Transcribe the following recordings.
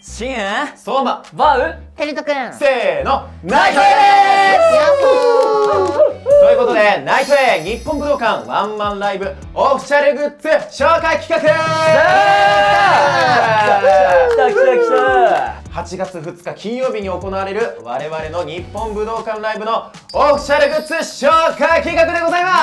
シン、 相馬、 バウ、 テリトくん。 せーの、ナイトエということで、ナイトエ日本武道館ワンマンライブオフィシャルグッズ紹介企画8月2日金曜日に行われる我々の日本武道館ライブのオフィシャルグッズ紹介企画でございます。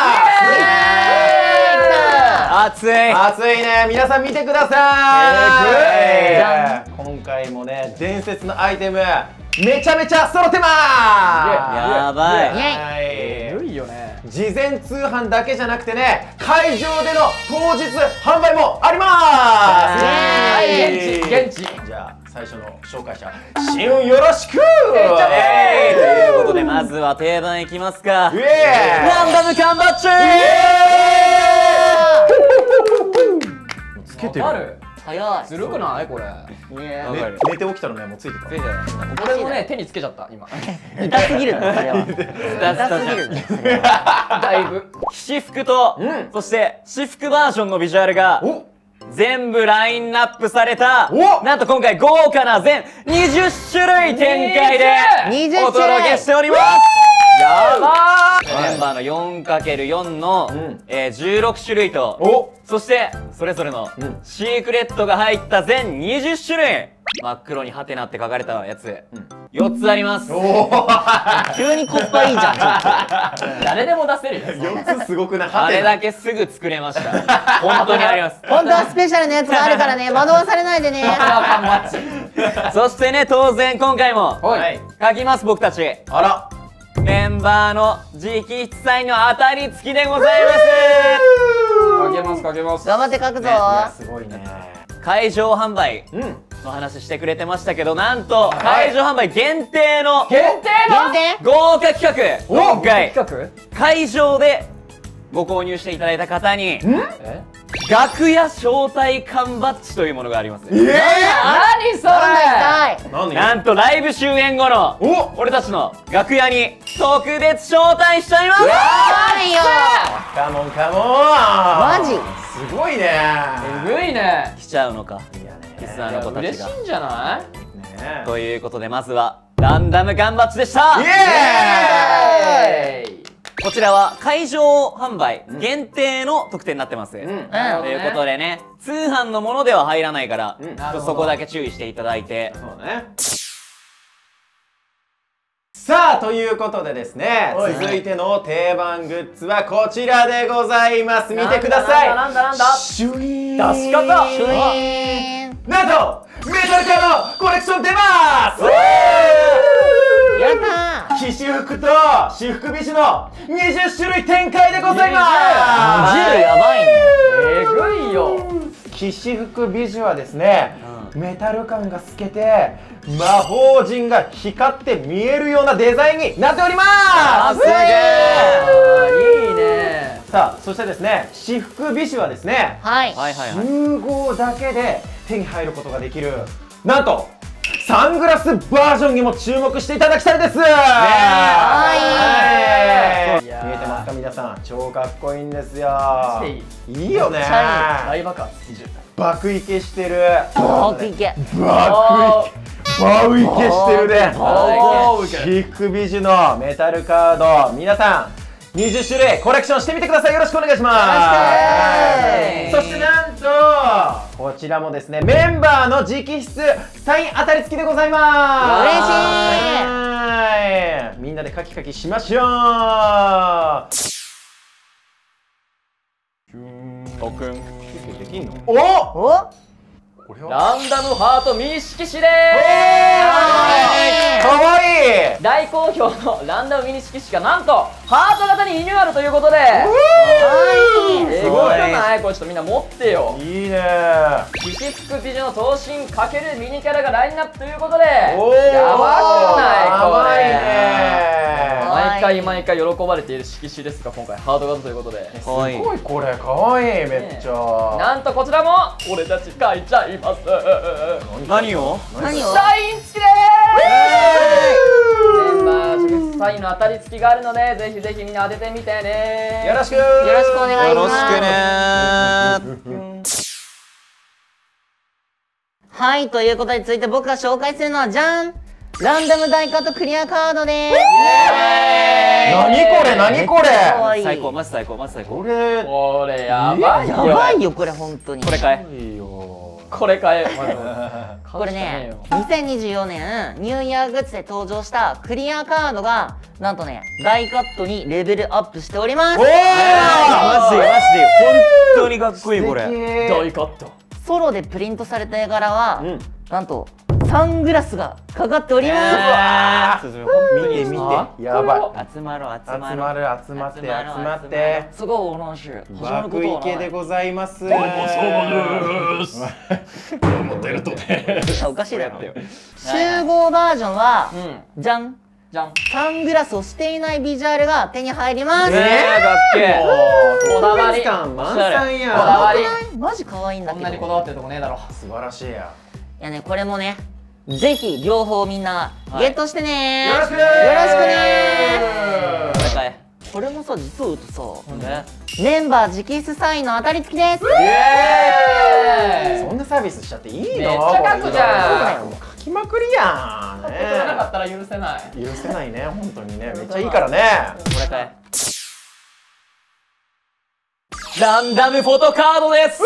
熱い熱いね、皆さん見てください。今回もね、伝説のアイテムめちゃめちゃ揃ってまーす。 やばい。 えぐいよね。 事前通販だけじゃなくてね、会場での当日販売もありまーす。 現地。 じゃあ最初の紹介者、しゅんよろしく。ということで、まずは定番いきますか。ランダム缶バッジ。 つけてる。 早い。 ずるくないこれ。 寝て起きたらね、もうついてた。 俺もね、手につけちゃった今。 痛すぎるの、それは。痛すぎるね。 だいぶ。私服と、そして私服バージョンのビジュアルが全部ラインナップされた、なんと今回豪華な全20種類展開でお届けしております。やばー。メンバーの 4×4 の16種類と、そしてそれぞれのシークレットが入った全20種類、真っ黒にハテナって書かれたやつ4つあります。 急にコスパいいじゃん、ちょっと。 誰でも出せるよ。 4つすごくない？ あれだけすぐ作れました。本当にあります。 本当はスペシャルなやつがあるからね、惑わされないでね。 そしてね、当然今回も書きます、僕たち。 あら、 メンバーの直筆サインの当たり付きでございます。書けます、書けます。 頑張って書くぞ。 すごいね。 会場販売の話してくれてましたけど、なんと会場販売限定の豪華企画、今回会場でご購入していただいた方に楽屋招待缶バッジというものがあります。何それ。なんとライブ終演後の俺たちの楽屋に特別招待しちゃいます。 カモンカモン。 マジすごいね。 すごいね。来ちゃうのか、リスナーの子たちが。嬉しいんじゃない？ということで、まずはランダム缶バッジでした。イエーイ。こちらは会場販売限定の特典になってます。ということでね、通販のものでは入らないから、そこだけ注意していただいて。 さあ、ということでですね、続いての定番グッズはこちらでございます。見てください。 なんだシュイーン。 出し方。 なんとメタルカーのコレクション出ます。 やったー。 騎士服と私服美女の20種類展開でございます。 20やばいね。 えぐいよ。 騎士服美女はですね、メタル感が透けて魔法陣が光って見えるようなデザインになっております。すげえ。いいね。 さあ、そしてですね、私服美女はですね、集合だけで手に入ることができる、なんとサングラスバージョンにも注目していただきたいです。見えてますか皆さん、超かっこいいんですよ。いいよね。 大爆発。 爆イケしてる。 爆イケ。 爆イケしてるね。私服美女のメタルカード、皆さん20種類コレクションしてみてください。よろしくお願いします。そしてなんとこちらもですね、メンバーの直筆サイン当たり付きでございます。嬉しい。みんなでカキカキしましょう。できんの？お！ ランダムハートミニ色紙でーす。 かわいい。 大好評のランダムミニ色紙がなんとハート型にリニューアルということで、すごいじゃない？これちょっとみんな持ってよ。 いいね。 騎士服美女の頭身×ミニキャラがラインナップということで、やばくないこれ？毎回喜ばれている色紙ですが、今回ハート型ということで、 すごいこれかわいい。めっちゃ。 なんとこちらも俺たち書いちゃいます。 何を？ サイン付きでーす。メンバー直筆サインの当たり付きがあるので、ぜひぜひみんな当ててみてね。 よろしくお願いします。 よろしくね。 はい、ということで続いて僕が紹介するのはじゃん、ランダム大カットクリアカードです。 何これ何これ。 最高マジ最高マジ最高。 これやばいよ。 やばいよこれ本当に。 これ買え。 これ買え。 これね、2024年ニューイヤーグッズで登場したクリアカードがなんとね大カットにレベルアップしております。 マジで本当にかっこいいこれ。 大カット。 ソロでプリントされた絵柄は、なんとサングラスがかかっております。 見て見て、やばい。 集まろう集まろう。 集まって集まって。 すごいお話。 爆池でございます。 そうです。デルトで。 おかしいだろ。集合バージョンはじゃん。サングラスをしていないビジュアルが手に入ります。 かっけえ。 こだわり感満載やん。 こだわり。 マジ可愛いんだけど。 こんなにこだわってるとこねえだろ。 素晴らしいや。 いやね、これもね、ぜひ両方みんなゲットしてね。 よろしくね。 これ買え。 これもさ、実を言うとさ、メンバー直筆サインの当たり付きです。 そんなサービスしちゃっていいの？ めっちゃ書くじゃん。 書きまくりやん。 書ってくれなかったら許せない。 許せないね、本当にね、めっちゃいいからね。 これ買え。ランダムフォトカードです。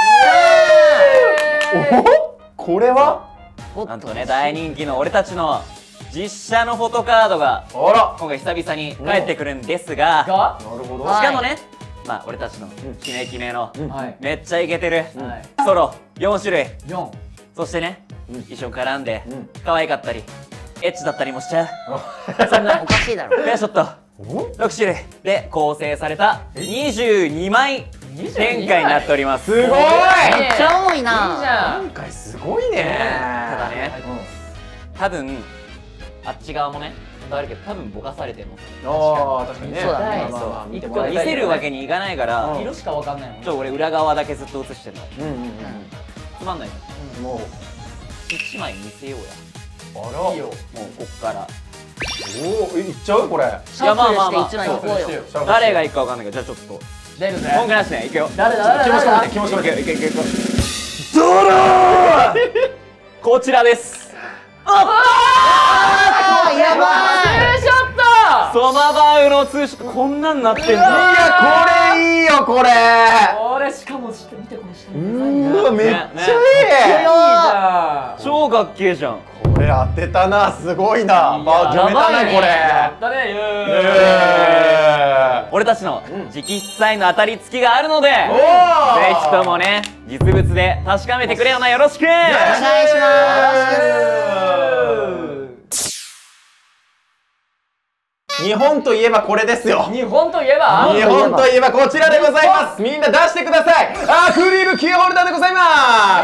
これは？ なんとね、大人気の俺たちの実写のフォトカードが今回久々に帰ってくるんですが、 なるほど。 しかもね、まあ俺たちのキメキメのはいめっちゃイケてるソロ4種類、 4。 そしてね一緒に絡んで可愛かったりエッチだったりもしちゃう、そんなおかしいだろ。 ペアショット6種類で構成された22枚展開になっております。 すごい。 めっちゃ多いな。 いいじゃん。 今回すごいね。 ただね、多分あっち側もねあるけど多分ぼかされてるの。 ああ、確かにね。 そうだね。 見ても見らいたいせるわけにいかないから色しかわかんないもん。 俺裏側だけずっと映してるの。つまんないよ。 もう 1枚見せようや。 あら。 いいよ。 もうこっから。 おお、いっちゃうこれ。 シャッフルして1枚いこうよ。 誰がいくかわかんないけど、じゃあちょっと出るぜ。 今回なしね、いくよ。 誰だ。 気持ち込めて、気持ち込めて。 いけいけいけ。ドロー。こちらです。 あー、やばい。 ツーショット。 ソマバウのツーショットこんなんなってんだ。 いや、これいいよ、これ。 俺しかも見てこの下のデザインうわ、めっちゃいい。 いいじゃん。 超かっけえじゃん。 これ当てたな、すごいな。バー決めたね、これ。 やったね。 俺たちの直筆サインの当たり付きがあるので、ぜひともね実物で確かめてくれよな。よろしくお願いします。 日本といえばこれですよ。 日本といえば日本といえばこちらでございます。みんな出してください。アクリルキーホルダーでございます。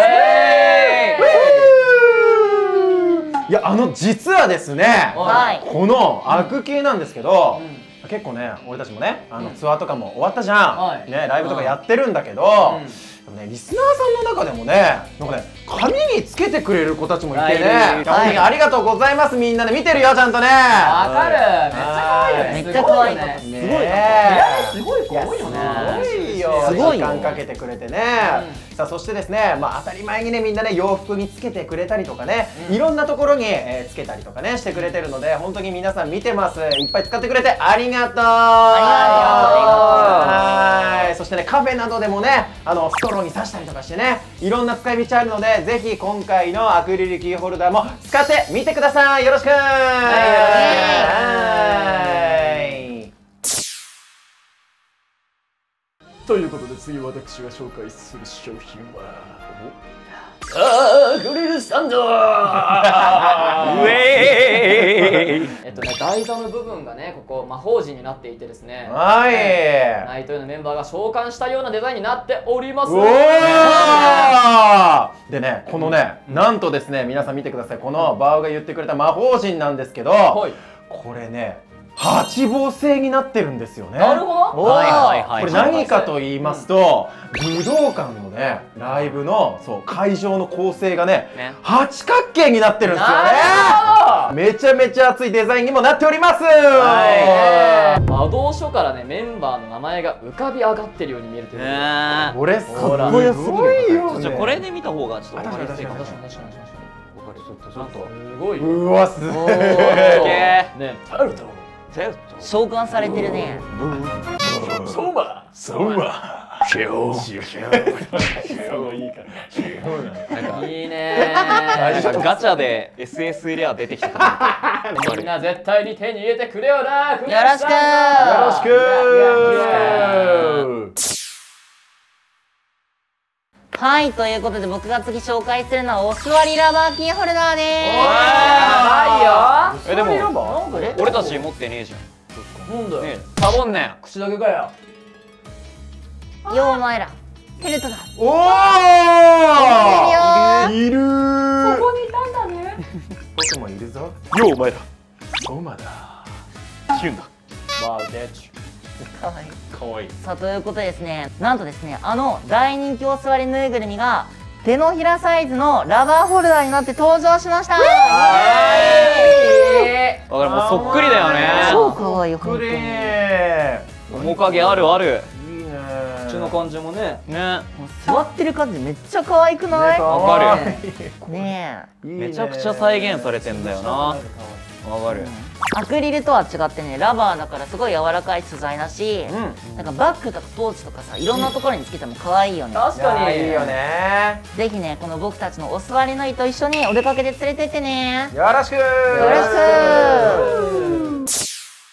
いや、実はですね、このアク系なんですけど、結構ね、俺たちもね、ツアーとかも終わったじゃん。ね、ライブとかやってるんだけど、リスナーさんの中でもね、なんかね、紙につけてくれる子たちもいてね、本当にありがとうございます。みんなで見てるよ、ちゃんとね。 わかる。めっちゃ可愛いよね。 めっちゃ可愛いね。 すごいね。 すごい子多いよね。 すごいよ。 すごいよ。 時間かけてくれてね。さあ、そしてですね、まあ当たり前にね、みんなね、洋服につけてくれたりとかね、いろんなところにつけたりとかね、してくれてるので、本当に皆さん見てます。いっぱい使ってくれてありがとう。はい。そしてね、カフェなどでもね、ストローに刺したりとかしてね、いろんな使い道あるので、ぜひ今回のアクリルキーホルダーも使ってみてください。よろしく。 ということで次私が紹介する商品はアクリルスタンド。台座の部分がね、ここ魔法陣になっていてですね、 はい。 ナイトへのメンバーが召喚したようなデザインになっております。 でね、このね、なんとですね、皆さん見てください。このバオが言ってくれた魔法陣なんですけど、これね、8芒星になってるんですよね。 なるほど。 これ何かと言いますと、武道館のね、ライブのそう会場の構成がね、8角形になってるんですよね。 めちゃめちゃ熱いデザインにもなっております。 動書からねメンバーの名前が浮かび上がってるように見えるという。 これすごいよね。 これで見た方がちょっと分かりやすいかも。 すごい。うわすごい。 ね、 召喚されてるね。 そうまシェオいいね。 ガチャで SS レア出てきたかみんな絶対に手に入れてくれよな。よよろしく。はい、ということで僕が次紹介するのはお座りラバーキーホルダーでやばいよ。 でも俺たち持ってねえじゃん。 なんだよ。 サボんなよ。 口だけかよ。 す。ようお前ら、テルトだ。 おお。いる。 ここにいたんだね。 僕もいるぞ。 ようお前ら。 そうまだ。 キュンだ。 ワウデッチ。 かわいい。 かわいい。 さあ、ということでですね、なんとですね、大人気お座りぬいぐるみが手のひらサイズのラバーホルダーになって登場しました。 わかる、もうそっくりだよね。 超かわいい、本当に。 面影あるある。 いいね。 口の感じもね。 ね。 座ってる感じめっちゃ可愛くない？ わかる。 ねえ。 めちゃくちゃ再現されてんだよな。わかる。 アクリルとは違ってね、ラバーだからすごい柔らかい素材だし、なんかバッグとかポーチとかさ、いろんなところにつけても可愛いよね。 確かに。 いいよね。 ぜひね、この僕たちのお座りのいと一緒にお出かけで連れてってね。 よろしく。よろしく。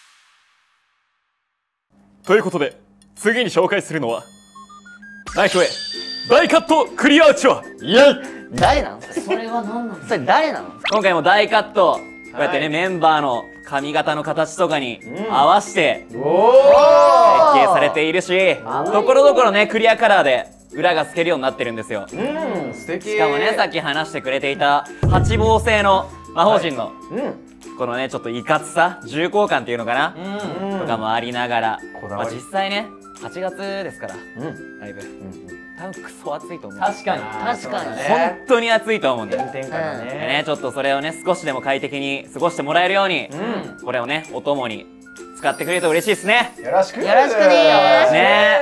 ということで次に紹介するのはナイトウェイ大カットクリアうちわ。イエイ。 誰なの？それは何なの？それ誰なの？ 今回も大カット、こうやってね、メンバーの髪型の形とかに合わせて設計されているし、ところどころねクリアカラーで裏が透けるようになってるんですよ。 素敵。 しかもね、さっき話してくれていた8芒製の魔法陣のこのねちょっといかつさ、重厚感っていうのかな、とかもありながら、まあ実際ね8月ですからライブ、多分クソ暑いと思う。 確かに。 確かに。 本当に暑いと思うんで、 炎天下だでね。 ね、ちょっとそれをね少しでも快適に過ごしてもらえるように、これをねお供に使ってくれると嬉しいですね。 よろしく。 よろしくね。 ね。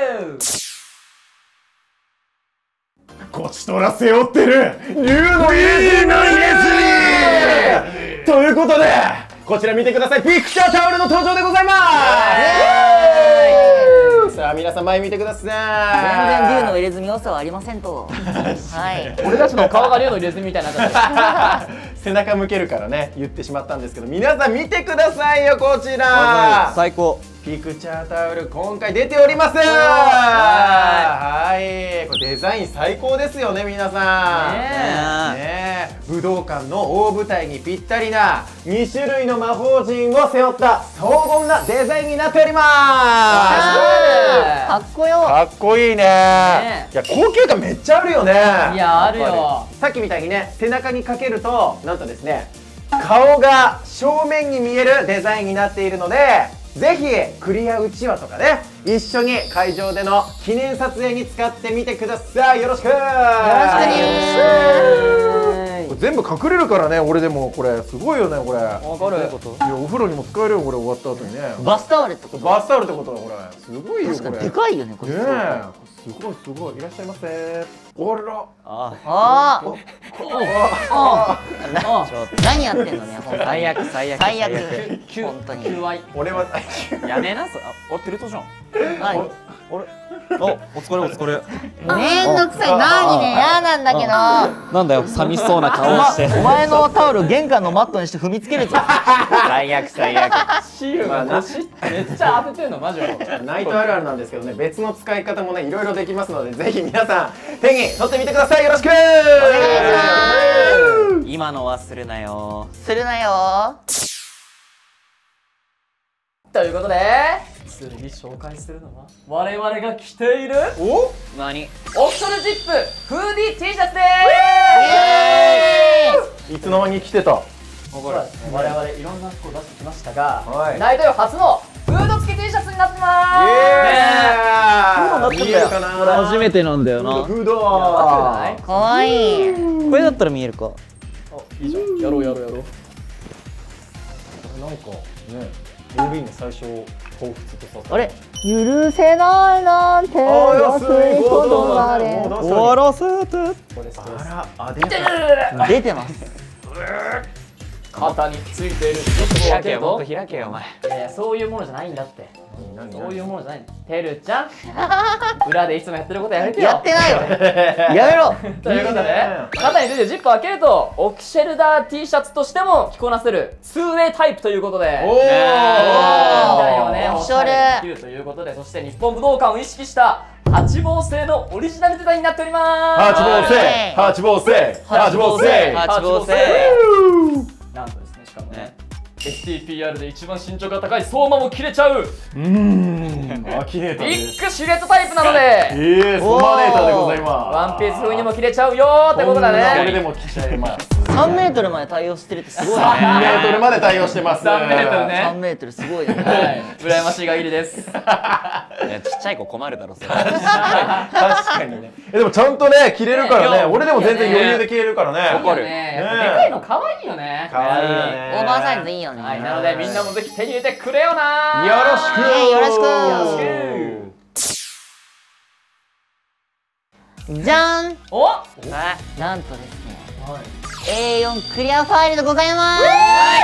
こちとら背負ってる竜の入れ墨ということで、こちら見てください。ピクチャータオルの登場でございます。さあ皆さん前見てください。 全然竜の入れ墨良さはありませんと。はい。 俺たちの顔が竜の入れ墨みたいになっちゃってる。 背中向けるからね言ってしまったんですけど、皆さん見てくださいよ、こちら最高。 ピクチャータオル今回出ております。はい、これデザイン最高ですよね、皆さん。ねえ、武道館の大舞台にぴったりな2種類の魔法陣を背負った荘厳なデザインになっております。 かっこよ。 かっこいいね。いや、高級感めっちゃあるよね。 いや、あるよ。 さっきみたいにね、背中にかけるとなんとですね、顔が正面に見えるデザインになっているので、ぜひクリアうちわとかね、一緒に会場での記念撮影に使ってみてください。よろしく。よろしくね。全部隠れるからね。俺でもこれすごいよね、これ。わかる。いや、お風呂にも使えるよ、これ終わった後にね。 バスタオルってこと？ バスタオルってことだ、これ。すごいよ、これ。 でかいよね、これ。 ねえ、すごいすごい。いらっしゃいませ。おら。 何やってんのね、本当に。 最悪最悪最悪。本当に。 俺はやめな。俺テレ東じゃん。 はい。 お疲れお疲れ。 めんどくさい。何ね、嫌なんだけど。 なんだよ、寂しそうな顔して。 お前のタオル玄関のマットにして踏みつけるぞ。 最悪最悪。 シールが腰めっちゃ当ててんのマジで。 ナイトあるあるなんですけどね、別の使い方もね、いろいろできますので、ぜひ皆さん手に取ってみてください。よろしく。お願いします。 今のはするなよ。 するなよ。 ということで、次紹介するのは我々が着ている何？ オフィシャルジップフーディー T シャツでいつの間に来てた。 我々いろんな服を出してきましたが、 はいナイトヨ初のフード付き T シャツになってまーす。 見えるかな。 初めてなんだよな。 フード。 かわいい。 これだったら見えるか。 いいじゃん。やろう。 なんかね AV の最初を彷彿とさせる。 あれ許せないなんて安いことまで終わらせて。あら、あ出てます。 肩についている開けよ、もっと開けよ、お前。 そういうものじゃないんだって。そういうものじゃない。てるちゃん裏でいつもやってることやめてよ。 やってないよ。やめろ。 ということで肩についてジップを開けるとオキシェルダー T シャツとしても着こなせる 2way タイプということでおお。 みたいをねおしゃれできるということで、そして日本武道館を意識した8号製のオリジナルデザインになっております。 八芒星。 なんとですね、しかもね STPR で一番身長が高い相馬も切れちゃうアキネータービです。 ッグシルエットタイプなのでソマネーターでございます。 ワンピース風にも切れちゃうよーってことだこれでね。 も着ちゃいます。 3メートルまで対応してるってすごいね。 3メートルまで対応してます。 3メートルね 3メートルすごいね。 はい羨ましい限りです。 ちっちゃい子困るだろ、それ。 確かにね。でもちゃんとね着れるからね。俺でも全然余裕で着れるからね。 わかるね。やっぱでかいの可愛いよね。 可愛いよね。 オーバーサイズいいよね。 はい、なのでみんなもぜひ手に入れてくれよなー。 よろしく。 よろしく。じゃん。 おなんとですね。A4 クリアファイルでございます。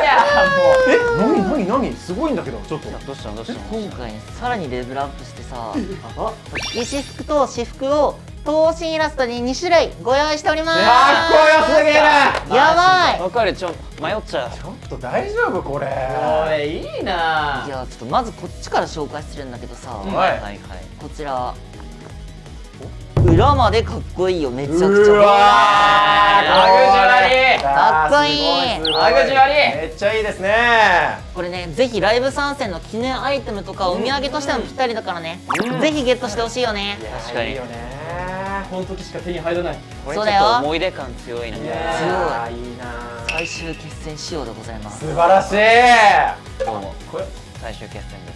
何すごいんだけどちょっと。 どうしたのどうしたの。 今回ねさらにレベルアップしてさ、私服と私服を等身イラストに2種類ご用意しております。 かっこよすぎる。 やばい。 わかる、迷っちゃう。 ちょっと大丈夫これ。 これいいないやちょっとまずこっちから紹介するんだけどさ、 はいこちら裏までかっこいいよ。めちゃくちゃうわラグジュアリーかっこいい。 ラグジュアリーめっちゃいいですね。 これねぜひライブ参戦の記念アイテムとかお土産としてもぴったりだからね、ぜひゲットしてほしいよね。 確かにいいよね。 この時しか手に入らない。 これちょっと思い出感強いね。 いいな。 最終決戦仕様でございます。 素晴らしい。 どうも、最終決戦です。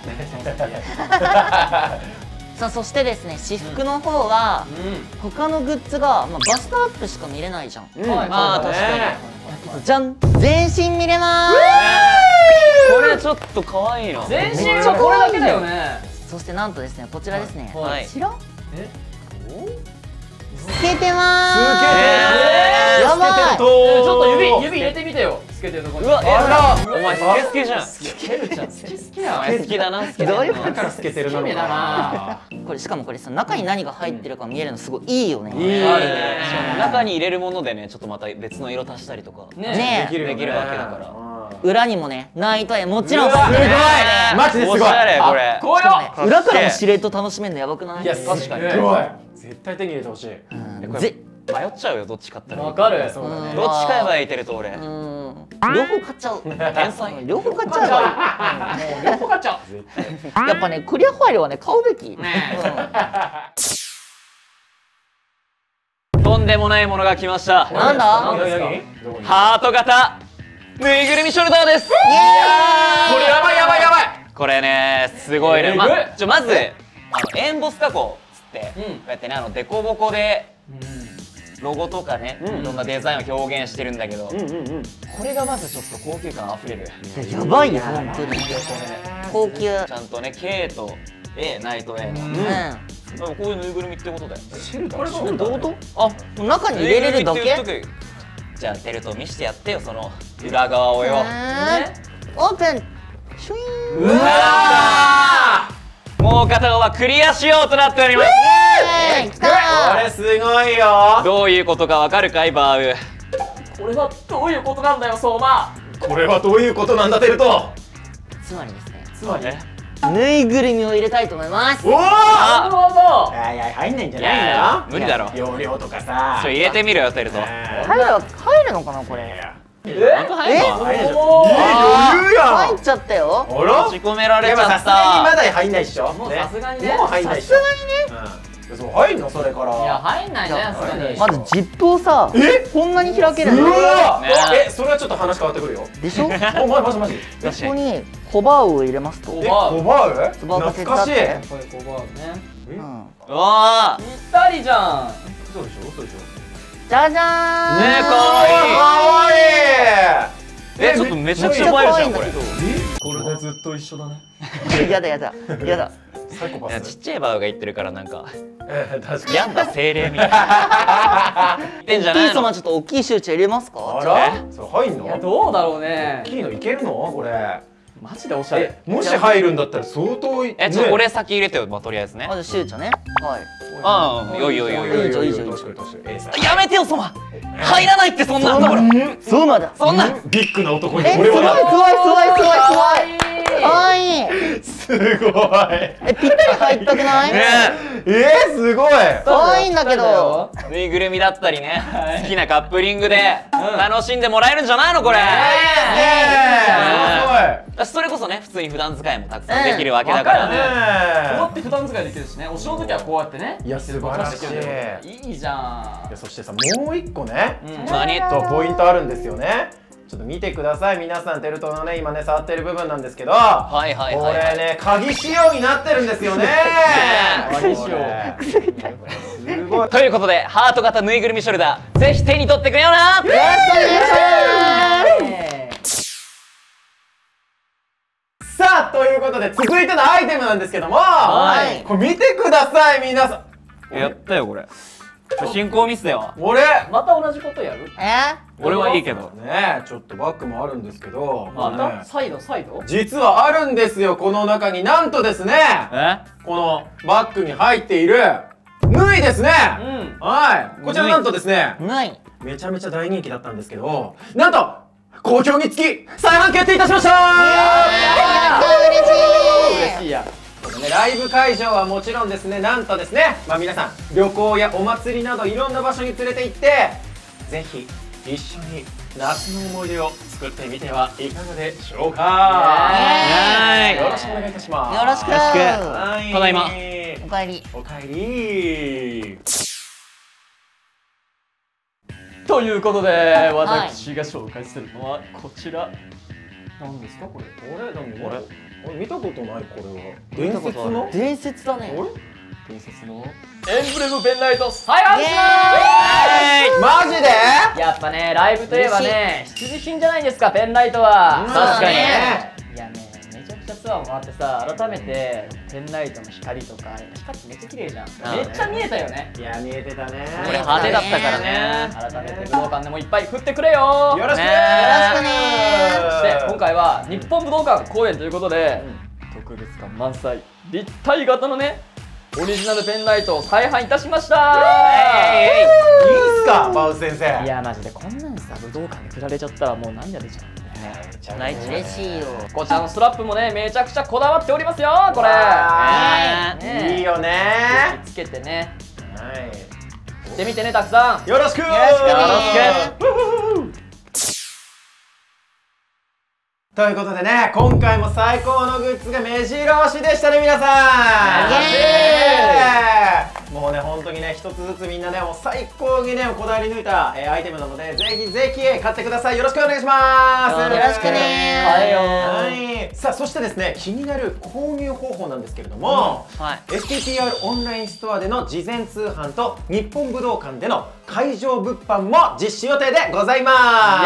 さあそしてですね私服の方は他のグッズが、バストアップしか見れないじゃん。 まあ確かに。 じゃん全身見れまーす。 これちょっと可愛いの。 全身はこれだけだよね。 そしてなんとですねこちらですね、 はい。 こちらえ透けてまーす。やばい。 ちょっと指入れてみてよ。つけてるところに。 うわ、お前スケスケじゃん。 ケルちゃん好きやん。 好きだな、好きだな。 どういうだから透けてるの好きだな。 これしかもこれさ中に何が入ってるか見えるのすごいいいよね。 いいね。 中に入れるものでね、ちょっとまた別の色足したりとかねできるよねできるわけだから。 裏にもねナイト絵もちろん入ってる。 マジですごい。 おしゃれこれ。 こうよ。 裏からもシルエット楽しめるのやばくない？ いや確かに。すごい。絶対手に入れてほしい。 迷っちゃうよ、どっち買ったらいい。 わかる。 そうだね。 どっち買えばいいてると俺。 両方買っちゃう。 天才。 両方買っちゃもう両方買っちゃう。 う。やっぱねクリアファイルはね買うべき。 とんでもないものが来ました。 なんだ？ ハート型ぬいぐるみショルダーです。 これやばいやばいやばい。 これね、すごいね。まずエンボス加工っつってこうやってねデコボコでロゴとかねいろんなデザインを表現してるんだけど、これがまずちょっと高級感あふれる。 やばいよ本当に。高級。 ちゃんとね K と A ナイト A のこういうぬいぐるみってことだよ。 これどういうこと？あ中に入れれるだけ？ じゃあテルト見してやってよ、その裏側をよ。 オープン。シュイーン。 うわー、もう片方はクリア仕様となっております。 きたこれすごいよ。 どういうことかわかるかいバーウ。 これはどういうことなんだよ相馬。 これはどういうことなんだテルト。 つまりですねつまりぬいぐるみを入れたいと思います。 おお。 なるほど。 いや入んないんじゃいないの？ や無理だろ。 容量とかさ。 入れてみるよテルト。 入るのかなこれ。 本当入るの？ 余裕やん。 入っちゃったよ。 あら？ 閉じ込められちゃっさすがにまた。 だ入んないっしょ。 もうさすがにね。 もう入んないっしょ。そう入んのそれから。 いや入んないねさすがに。 まずジップをさこんなに開けるの。 うわねそれはちょっと話変わってくるよ。 でしょ？こおマジ。 こにコバウを入れますと。 コバウ？ コバウが懐かしい。 これここはね。 うわー、 ぴったりじゃん。 そうでしょ。 じゃじゃーん。 ねえかわいい。 かわいい。 ちょっとめちゃくちゃ映えるじゃんこれ。 これでずっと一緒だね。 やだやだやだ。 サイコパいやス。 ちっちゃいバウが言ってるからなんか確かに。 病んだ精霊みたいな言ってんじゃないの。 ピースマンちょっと大きい集中入れますか？ あら、それ入んの？ いやどうだろうね大。きいのいけるのこれ？ マジでおしゃれ。 もし入るんだったら相当ちょっと俺先入れてよ、まあとりあえずね。 まず集中ね。はい。 ああ、よいよいよいよ。 いいじゃんいいじゃんどうしようどうしよう。 やめてよソマ。入らないってそんなところ。 そうまだ。 そんな。 ビッグな男にすごいすごいすごいすごい。かわいい。 すごい。 ぴったり入ったくない？ ねすごい。 かわいいんだけど。 ぬいぐるみだったりね、好きなカップリングで楽しんでもらえるんじゃないのこれ。それこそね、普通に普段使いもたくさんできるわけだから。 こうやって普段使いできるしね。お仕事の時はこうやってね。 いや素晴らしい。 いいじゃん。 そしてさ、もう一個ね、 何ポイントあるんですよね。ちょっと見てください皆さん。テルトのね今ね触ってる部分なんですけど、 はいはいこはいはい。 れね鍵仕様になってるんですよね。 鍵仕様すごい。 ということでハート型ぬいぐるみショルダーぜひ手に取ってくれよな。 さあということで続いてのアイテムなんですけども、 はいこれ見てください皆さん。 やったよこれ。進行ミスだよ。 俺また同じことやる？ 俺はいいけど。 ねちょっとバッグもあるんですけど、 まねたサイド実はあるんですよ。この中になんとですね、このバッグに入っている縫いですね。はい、こちらなんとですね、 ない。 めちゃめちゃ大人気だったんですけど、なんと好評につき再販決定いたしました。 嬉しいや。 ライブ会場はもちろんですね、なんとですね、皆さん旅行やお祭りなどいろんな場所に連れて行ってぜひ一緒に夏の思い出を作ってみてはいかがでしょうか。よろしくお願いいたします。 よろしく。 はいただいま。 おかえり。 おかえり。 ということで私が紹介するのはこちら。何ですかこれ？ 俺見たことない。これは伝説の伝説だね。 伝説のエンブレムペンライト再販します。 マジで？ やっぱねライブといえばね必需品じゃないですかペンライトは。 確かにね。いやねめちゃくちゃツアーを回ってさ改めてペンライトの光とか光ってめっちゃ綺麗じゃん。めっちゃ見えたよね。 いや見えてたね。 これ派手だったからね。 改めて武道館でもいっぱい振ってくれよ。 よろしくねそして今回は日本武道館公演ということで、特別感満載立体型のねオリジナルペンライトを再販いたしました。 いいっすかバウ先生。 いやマジでこんなんさ武道館で振られちゃったらもう涙出ちゃう。 嬉しいよ。 こちらのストラップもねめちゃくちゃこだわっておりますよこれ。 いいよね。 つけてねはい着てみてねたくさん。 よろしく。ということでね、今回も最高のグッズが目白押しでしたね皆さん。もうね本当にね一つずつみんなねもう最高にねこだわり抜いた、アイテムなのでぜひぜひ買ってください。よろしくお願いします。 よろしくね。 買えよ。 はい。さあそしてですね気になる購入方法なんですけれども、STTR オンラインストアでの事前通販と日本武道館での会場物販も実施予定でございます。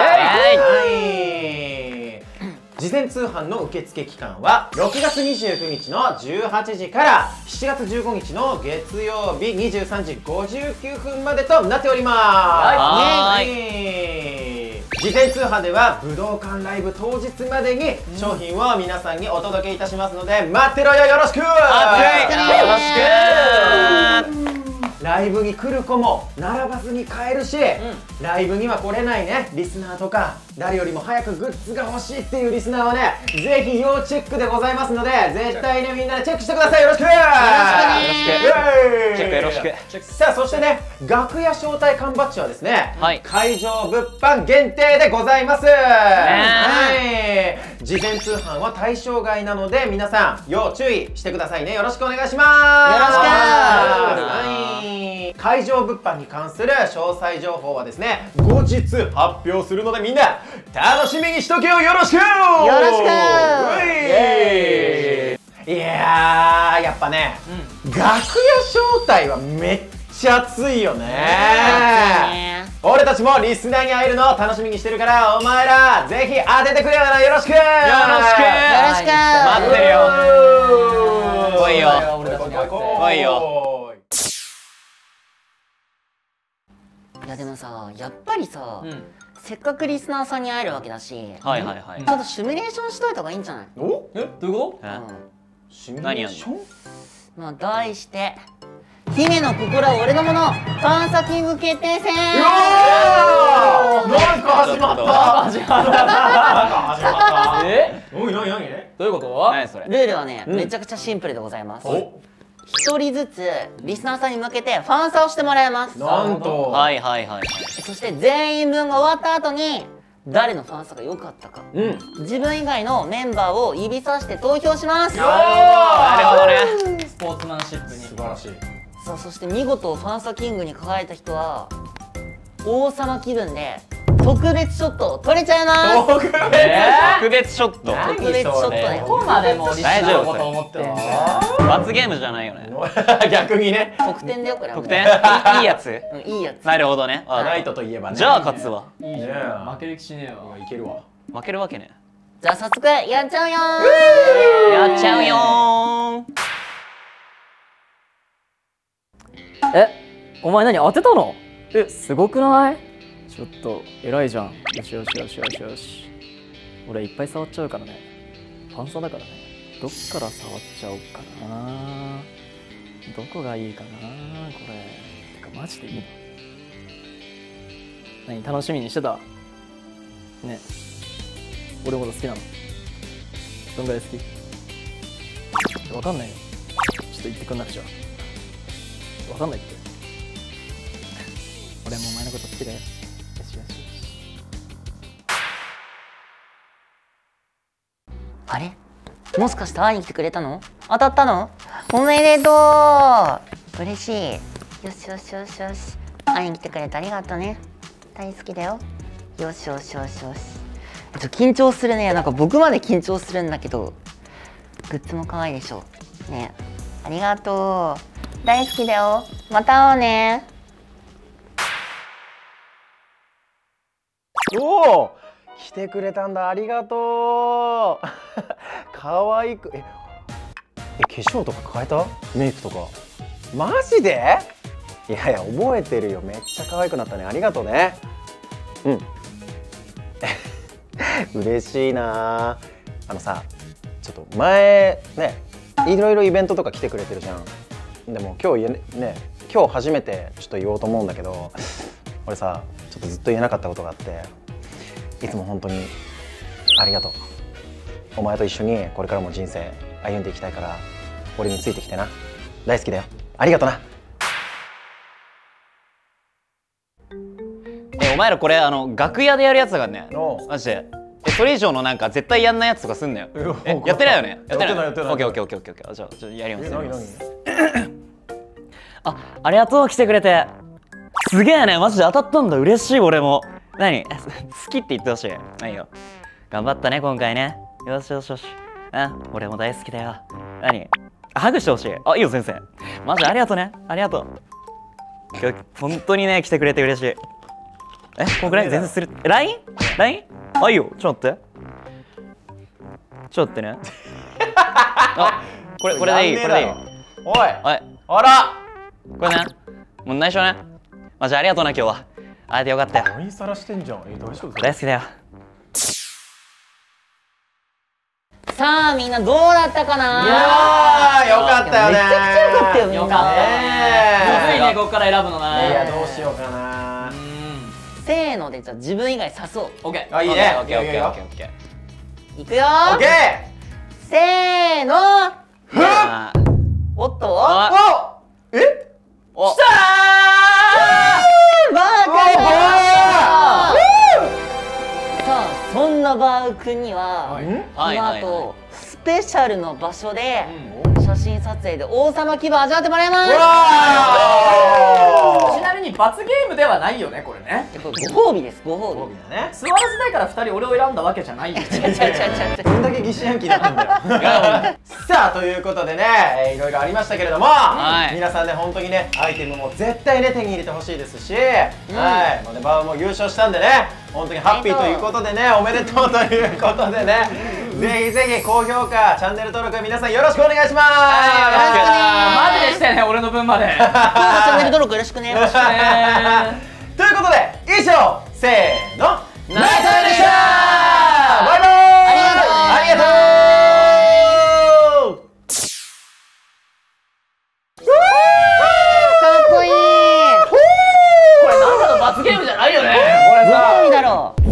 はい。事前通販の受付期間は6月29日の18時から7月15日の月曜日23時59分までとなっております。事前通販では武道館ライブ当日までに商品を皆さんにお届けいたしますので待ってろよ。よろしく。よろしく。ライブに来る子も並ばずに買えるし、ライブには来れないねリスナーとか誰よりも早くグッズが欲しいっていうリスナーはねぜひ要チェックでございますので絶対ねみんなでチェックしてください。よろしく。よろしく。チェックよろしく。さあそしてね楽屋招待缶バッジはですね、会場物販限定でございます。事前通販は対象外なので皆さん要注意してくださいね。よろしくお願いします。よろしく。会場物販に関する詳細情報はですね後日発表するのでみんな楽しみにしとけよ。よろしく。よろしく。いやーやっぱね、楽屋招待はめっちゃ熱いよね。 俺たちもリスナーに会えるのを楽しみにしてるから、お前らぜひ当ててくれよな。よろしくよろしく待ってるよ。来いよ来いよ。 いやでもさ、やっぱりさ、せっかくリスナーさんに会えるわけだし、 はいはいはい。 ちょっとシミュレーションしといた方がいいんじゃない？ おえ、どういうこ何やんの？ まあ題して姫の心は俺のもの探査キング決定戦。 なんか始まった。 え？ おい、何どういうこと？ 何それ？ ルールはね、めちゃくちゃシンプルでございます。一人ずつリスナーさんに向けてファンサをしてもらいます。 なんと。 はいはいはい。 そして全員分が終わった後に誰のファンサが良かったか、自分以外のメンバーを指さして投票します。 なるほどね。 スポーツマンシップに。 素晴らしい。 さあ、そして見事ファンサキングに輝いた人は王様気分で特別ショットを取れちゃいます。 特別ショット。 特別ショットね。 ここまでもうリスナーのこと思ってんの？ 罰ゲームじあよね。 逆にね。 得点だよこれは。 得点？いいやつ？ いいやつ。 なるほどね。 ライトといえばね。 じゃあ勝つわ。 いいじゃん。負ける気しねえわ。 いけるわ。 負けるわけね。 じゃあ早速やっちゃうよやっちゃうよー。 え、お前何当てたの？え、すごくない？ちょっと偉いじゃん。よしよしよしよしよし。俺いっぱい触っちゃうからね。ファンサだからね。どっから触っちゃおうかな。どこがいいかなこれ。てかマジでいいの？何楽しみにしてた？ね。俺のこと好きなの？どんぐらい好き？わかんないよ。ちょっと言ってくんなくちゃ。わかんないって。俺もお前のこと好きだよ。よしよしよし。 あれ、もしかして会いに来てくれたの？当たったの？おめでとう。嬉しい。よしよしよしよし。会いに来てくれてありがとうね。大好きだよ。よしよしよしよし。緊張するね。なんか僕まで緊張するんだけど、グッズも可愛いでしょ。ね、ありがとう。大好きだよ。また会おうね。 おお、来てくれたんだ。ありがとう。可愛く。化粧とか変えた？メイクとか。マジで？いやいや、覚えてるよ。めっちゃ可愛くなったね。ありがとうね。うん。嬉しいな。さ、ちょっと前ね、いろいろイベントとか来てくれてるじゃん。でも今日今日初めてちょっと言おうと思うんだけど、俺さ、ちょっとずっと言えなかったことがあって、いつも本当にありがとう。お前と一緒にこれからも人生歩んでいきたいから、俺についてきてな。大好きだよ。ありがとな。 お前らこれ楽屋でやるやつだからね。マジで。それ以上のなんか絶対やんないやつとかすんなよ。やってないよね。やってない。オッケーオッケーオッケーオッケー。じゃあやります。ありがとう来てくれて。すげえね、マジで当たったんだ。嬉しい。俺も何好きって言ってほしい。ないよ。頑張ったね今回ね。よしよしよし。俺も大好きだよ。何ハグしてほしい。いいよ先生。マジありがとうね。ありがとう。本当にね来てくれて嬉しい。こんくらい全然する。LINE？ いいよ。ちょっと待って。ちょっと待ってね。これでいい。これでいい。 おい。 はい。 あら。 これね。もう内緒ね。マジありがとうな今日は。会えてよかったよ。 何さらしてんじゃん。大丈夫？ 大好きだよ。 さあみんなどうだったかな。 いやー、よかったよね。 めちゃくちゃよかったよ。 よかった。むずいね、ここから選ぶのな。 いや、どうしようかな。 せーのでじゃあ自分以外誘おう。 オッケー。 あ、いいね。 オッケーオッケーオッケーオッケー。 いくよオッケー。 せーの。おっと。 え？ お。 来たー！バーくんさあ、そんなバーくんにはこの後スペシャルの場所で写写真撮影で王様気分味わってもらいます。 ちなみに罰ゲームではないよねこれね。 ご褒美です、ご褒美。 だね。 座らせないから2人俺を選んだわけじゃないよ。 どんだけ疑心暗鬼なんだよ。さあということでね、いろいろありましたけれども、皆さんね本当にねアイテムも絶対ね手に入れてほしいですし、はい、もうねバウも優勝したんでね、本当にハッピーということでね、おめでとうということでね、ぜひぜひ高評価、チャンネル登録皆さんよろしくお願いします。 マジでしてね俺の分まで。 チャンネル登録よろしくね。 ということで以上せーのナイトでした。バイバイ。ありがとう。 かっこいい。 これなんだろう罰ゲームじゃないよね。 ご褒美だろう。